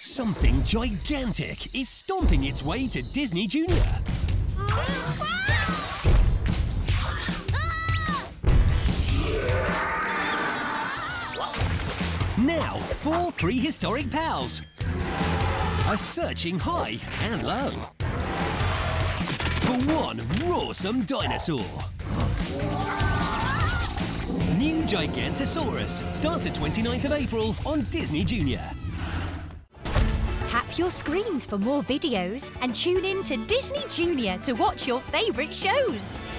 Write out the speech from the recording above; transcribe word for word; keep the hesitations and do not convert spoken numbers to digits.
Something gigantic is stomping its way to Disney Junior. Now, four prehistoric pals are searching high and low for one roarsome dinosaur. New Gigantosaurus starts at twenty-ninth of April on Disney Junior. Tap your screens for more videos and tune in to Disney Junior to watch your favourite shows.